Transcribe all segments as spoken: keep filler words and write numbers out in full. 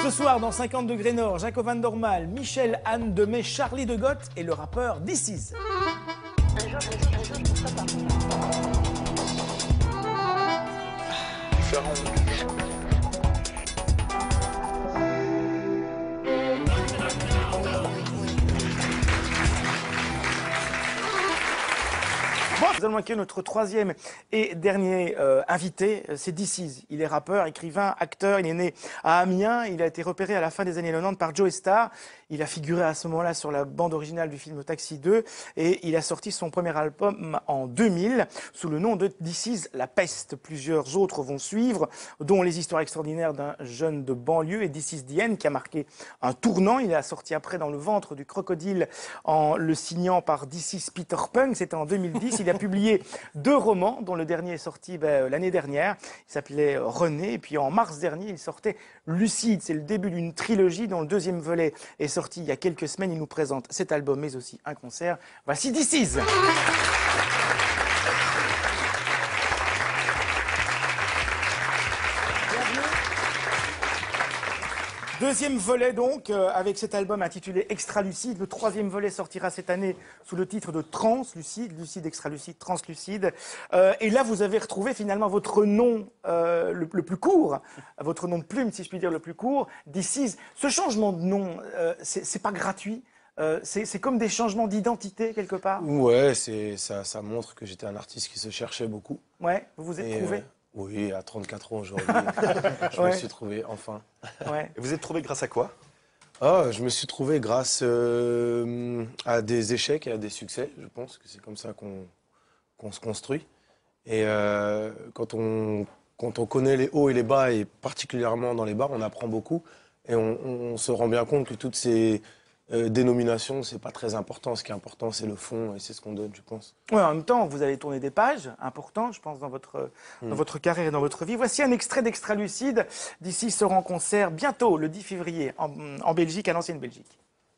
Ce soir, dans cinquante degrés Nord, Jaco Van Dormal, Michel, Anne Demey, Charlie de Goth et le rappeur This Is. Un jour, un jour, un jour, pourquoi pas. Bon, nous allons accueillir notre troisième et dernier euh, invité, c'est This Is. Il est rappeur, écrivain, acteur, il est né à Amiens, il a été repéré à la fin des années quatre-vingt-dix par Joe Star. Il a figuré à ce moment-là sur la bande originale du film Taxi deux et il a sorti son premier album en deux mille sous le nom de This Is La Peste. Plusieurs autres vont suivre, dont Les histoires extraordinaires d'un jeune de banlieue et This Is the End qui a marqué un tournant. Il a sorti après Dans le ventre du crocodile en le signant par This Is Peter Punk, c'était en deux mille dix. Il a publié deux romans, dont le dernier est sorti ben, l'année dernière. Il s'appelait René. Et puis en mars dernier, il sortait Lucide. C'est le début d'une trilogie dont le deuxième volet est sorti il y a quelques semaines. Il nous présente cet album, mais aussi un concert. Voici This Is. Deuxième volet donc, euh, avec cet album intitulé Extralucide. Le troisième volet sortira cette année sous le titre de Translucide, lucide, extralucide, translucide. Euh, et là, vous avez retrouvé finalement votre nom euh, le, le plus court, votre nom de plume, si je puis dire, le plus court, This Is. Ce changement de nom, euh, c'est pas gratuit. Euh, c'est comme des changements d'identité quelque part. Ouais, c'est ça, ça montre que j'étais un artiste qui se cherchait beaucoup. Ouais, vous vous êtes Et, trouvé. euh, Oui, à trente-quatre ans aujourd'hui, je Ouais. me suis trouvé enfin. Ouais. Et vous êtes trouvé grâce à quoi? Ah, je me suis trouvé grâce euh, à des échecs et à des succès. Je pense que c'est comme ça qu'on qu'on se construit. Et euh, quand on quand on connaît les hauts et les bas, et particulièrement dans les bas, on apprend beaucoup. Et on, on se rend bien compte que toutes ces euh, dénominations, c'est pas très important. Ce qui est important, c'est le fond, et c'est ce qu'on donne, je pense. Ouais, en même temps, vous allez tourner des pages importantes, je pense, dans votre, dans Mm. votre carrière et dans votre vie. Voici un extrait d'Extralucide. D'ici sera en concert bientôt, le dix février, en, en Belgique, à l'ancienne Belgique.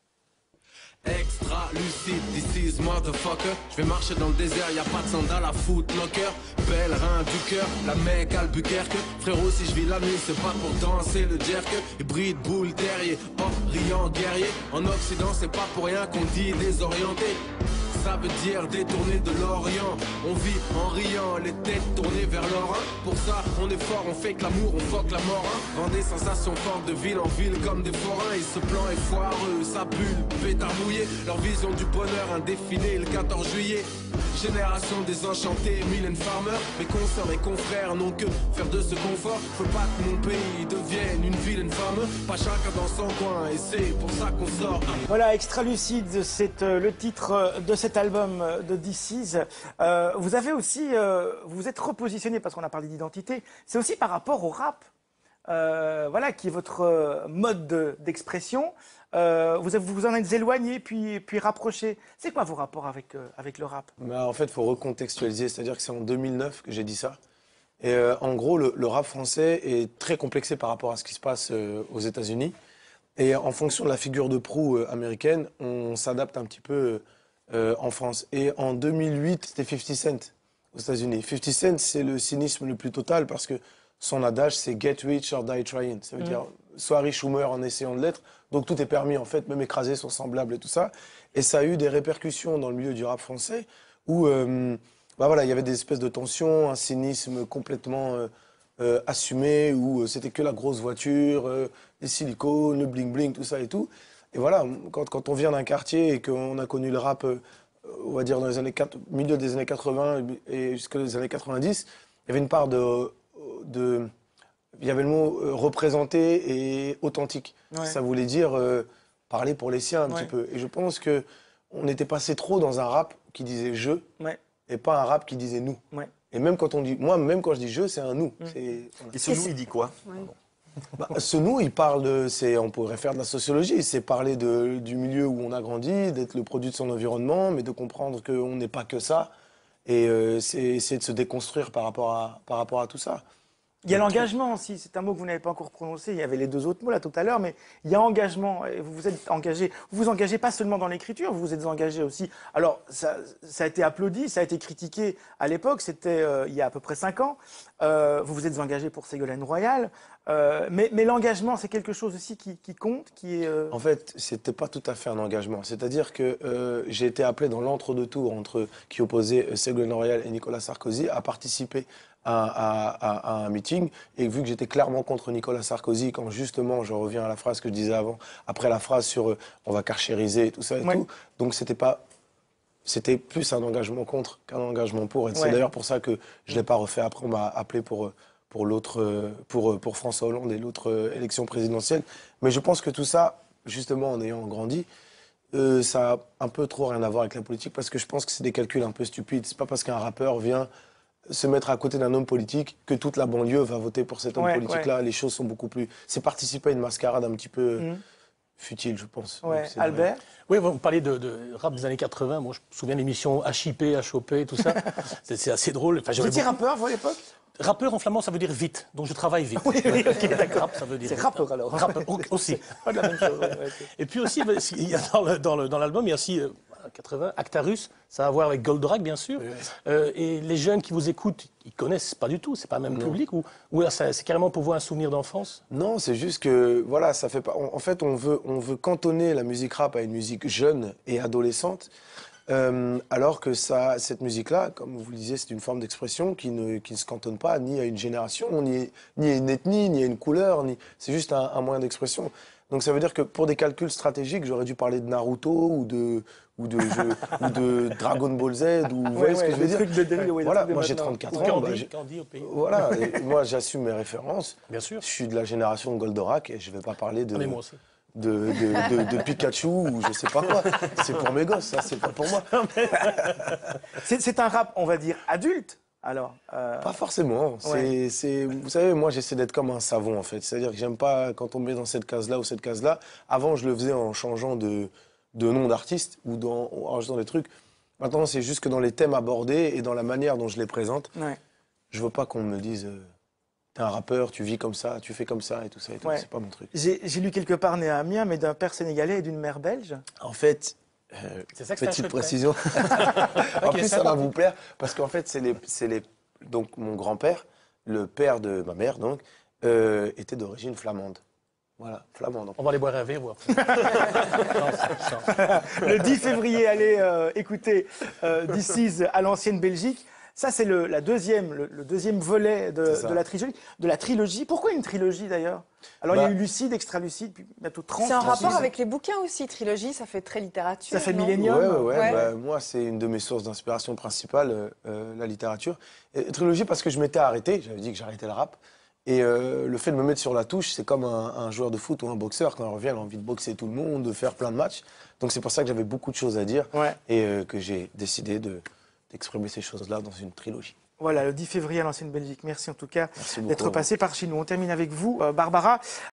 Extra lucide, this is motherfucker. Je vais marcher dans le désert, y a pas de sandales à footlocker. Pèlerin du cœur, la mec Albuquerque. Frérot, si je vis la nuit, c'est pas pour danser le jerk. Hybride, boule, terrier, Orient, guerrier. En Occident, c'est pas pour rien qu'on dit désorienté. Ça veut dire détourner de l'Orient. On vit en riant, les têtes tournées vers l'Orient. Pour ça, on est fort, on fait que l'amour, on fuck la mort. Hein. Vend des sensations fortes de ville en ville comme des forains. Et ce plan est foireux, ça bulle, pétard mouillé. Leur vision du bonheur, un défilé le quatorze juillet. Génération désenchantée, Mylène Farmer. Mes consoeurs et confrères n'ont que faire de ce confort. Faut pas que mon pays devienne une vilaine femme. Pas chacun dans son coin, et c'est pour ça qu'on sort. Voilà, Extralucide, c'est euh, le titre euh, de cet album euh, de This Is. Euh, vous avez aussi, euh, vous vous êtes repositionné, parce qu'on a parlé d'identité, c'est aussi par rapport au rap, euh, voilà, qui est votre euh, mode de- d'expression. Euh, vous, avez- vous en êtes éloigné, puis, puis rapproché. C'est quoi vos rapports avec, euh, avec le rap? Mais en fait, il faut recontextualiser, c'est-à-dire que c'est en deux mille neuf que j'ai dit ça. Et euh, en gros, le, le rap français est très complexé par rapport à ce qui se passe euh, aux États-Unis. Et en fonction de la figure de proue euh, américaine, on s'adapte un petit peu euh, en France. Et en deux mille huit, c'était fifty Cent aux États-Unis. fifty Cent, c'est le cynisme le plus total parce que son adage, c'est Get rich or die trying. Ça veut dire sois riche ou meurs en essayant de l'être. Donc tout est permis, en fait, même écraser son semblable et tout ça. Et ça a eu des répercussions dans le milieu du rap français où euh, bah voilà, il y avait des espèces de tensions, un cynisme complètement euh, euh, assumé, où euh, c'était que la grosse voiture, euh, les silicones, le bling-bling, tout ça et tout. Et voilà, quand, quand on vient d'un quartier et qu'on a connu le rap, euh, on va dire dans les années quatre- milieu des années quatre-vingts et jusqu'aux années quatre-vingt-dix, il y avait une part de... de il y avait le mot euh, représenté et authentique. Ouais. Ça voulait dire euh, parler pour les siens un Ouais. petit peu. Et je pense que on était passé trop dans un rap qui disait je Ouais, et pas un rap qui disait nous. ouais. Et même quand on dit, moi, même quand je dis je, c'est un nous. C'est- voilà. Et ce nous, il dit quoi? Bah, ce nous, il parle de, c'est, on pourrait faire de la sociologie, c'est parler de, du milieu où on a grandi, d'être le produit de son environnement, mais de comprendre qu'on n'est pas que ça. Et euh, c'est essayer de se déconstruire par rapport à, par rapport à tout ça. Il y a l'engagement aussi, c'est un mot que vous n'avez pas encore prononcé, il y avait les deux autres mots là tout à l'heure, mais il y a engagement, et vous vous êtes engagé, vous vous engagez pas seulement dans l'écriture, vous vous êtes engagé aussi, alors ça, ça a été applaudi, ça a été critiqué à l'époque, c'était euh, il y a à peu près cinq ans, euh, vous vous êtes engagé pour Ségolène Royal, euh, mais, mais l'engagement c'est quelque chose aussi qui, qui compte, qui est... Euh... En fait, c'était pas tout à fait un engagement, c'est-à-dire que euh, j'ai été appelé dans l'entre-deux-tours entre, qui opposait Ségolène Royal et Nicolas Sarkozy à participer À, à, à un meeting, et vu que j'étais clairement contre Nicolas Sarkozy, quand justement, je reviens à la phrase que je disais avant, après la phrase sur euh, on va carchériser et tout ça et Ouais. tout, donc c'était pas, c'était plus un engagement contre qu'un engagement pour, et c'est Ouais. d'ailleurs pour ça que je l'ai pas refait. Après, on m'a appelé pour pour l'autre, pour pour François Hollande et l'autre élection présidentielle, mais je pense que tout ça, justement, en ayant grandi, euh, ça a un peu trop rien à voir avec la politique, parce que je pense que c'est des calculs un peu stupides. C'est pas parce qu'un rappeur vient se mettre à côté d'un homme politique que toute la banlieue va voter pour cet homme Ouais, politique-là. Les choses sont beaucoup plus... C'est participer à une mascarade un petit peu Mhm. futile, je pense. Ouais. Donc, c'est Albert? Oui, vous parlez de, de rap des années quatre-vingts. Moi, je me souviens de l'émission H I P, H O P, tout ça. C'est c'est assez drôle. Enfin, Vous j'avais étiez beaucoup- rappeur, vous, à l'époque? Rappeur en flamand, ça veut dire vite. Donc, je travaille vite. Oui, oui, ok, d'accord. Rap, ça veut dire C'est vite. rappeur, alors. Rappeur, au- aussi. Pas de la même chose. ouais, ouais, ok. Et puis aussi, ben, il y a dans le- dans le- dans l'album, il y a aussi euh, quatre-vingts, Actarus, ça a à voir avec Goldorak, bien sûr. Euh, et les jeunes qui vous écoutent, ils connaissent pas du tout, c'est pas le même public, ou, ou là, ça- c'est carrément pour vous un souvenir d'enfance? Non, c'est juste que, voilà, ça fait pas... En en fait, on veut, on veut cantonner la musique rap à une musique jeune et adolescente, euh, alors que ça, cette musique-là, comme vous le disiez, c'est une forme d'expression qui ne, qui ne se cantonne pas ni à une génération, ni, ni à une ethnie, ni à une couleur, ni... c'est juste un, un moyen d'expression. Donc ça veut dire que pour des calculs stratégiques, j'aurais dû parler de Naruto ou de, ou de, je- ou de Dragon Ball Z, ou vous voyez Ouais, ce que ouais, je veux des dire. trucs de drill, ouais, des Voilà, trucs de moi j'ai maintenant. trente-quatre Ou ans. bah, Candy, j'ai- Candy au pays. Voilà, et moi j'assume mes références. Bien sûr. Je suis de la génération Goldorak et je vais pas parler de, Ah, mais moi aussi. de, de, de- de Pikachu ou je sais pas quoi. C'est pour mes gosses, ça, c'est pas pour moi. C'est c'est un rap, on va dire, adulte, alors. euh, Pas forcément. C'est, Ouais. c'est, vous savez, moi j'essaie d'être comme un savon en fait. C'est-à-dire que j'aime pas quand on me met dans cette case-là ou cette case-là. Avant, je le faisais en changeant de, de nom d'artiste ou dans, en rajoutant des trucs. Maintenant, c'est juste que dans les thèmes abordés et dans la manière dont je les présente, ouais. je veux pas qu'on me dise euh, t'es un rappeur, tu vis comme ça, tu fais comme ça et tout ça et tout. Ouais. C'est pas mon truc. J'ai j'ai lu quelque part né à Amiens, mais d'un père sénégalais et d'une mère belge. En fait, euh, C'est ça que c'est un petite secret. précision. en Ok, plus, ça ça va va. vous plaire parce qu'en fait, c'est les, c'est les, donc mon grand-père, le père de ma mère, donc, euh, était d'origine flamande. Voilà, flamande. On va aller boire un verre, voir. Chance, chance. Le dix février, allez euh, écouter euh, This Is à l'ancienne Belgique. Ça, c'est le, la deuxième, le, le deuxième volet de, C'est ça. de la trilogie. De la trilogie. Pourquoi une trilogie d'ailleurs? Alors, il y a Bah- eu Lucide, Extra Lucide, puis bientôt trente. C'est un trente-six. rapport avec les bouquins aussi, trilogie, ça fait très littérature. Ça fait non millénium. Ouais, ouais, ouais. Ouais. Bah, moi, c'est une de mes sources d'inspiration principales, euh, euh, la littérature. Et, trilogie parce que je m'étais arrêté, j'avais dit que j'arrêtais le rap. Et euh, le fait de me mettre sur la touche, c'est comme un, un joueur de foot ou un boxeur. Quand il revient, il a envie de boxer tout le monde, de faire plein de matchs. Donc c'est pour ça que j'avais beaucoup de choses à dire Ouais. et euh, que j'ai décidé de, d'exprimer ces choses-là dans une trilogie. Voilà, le dix février à l'ancienne Belgique. Merci en tout cas Merci beaucoup. d'être passé par chez nous. On termine avec vous, euh, Barbara.